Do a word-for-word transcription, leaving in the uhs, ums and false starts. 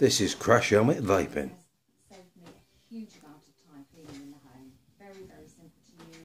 This is Crash Helmet Vaping. Saved me a huge amount of time cleaning in the home. Very, very simple to use.